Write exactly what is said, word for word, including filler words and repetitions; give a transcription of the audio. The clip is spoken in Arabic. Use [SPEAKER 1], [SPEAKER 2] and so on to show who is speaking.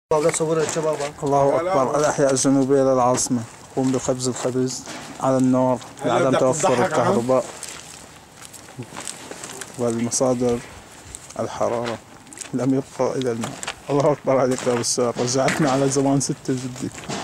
[SPEAKER 1] الله أكبر. الأحياء الجنوبية للعاصمة قوم بخبز الخبز على النار لعدم توفر الكهرباء والمصادر الحرارة. لم يبقى إلى الماء. الله أكبر عليك يا بشار، رجعتنا على زمان ستة جدي.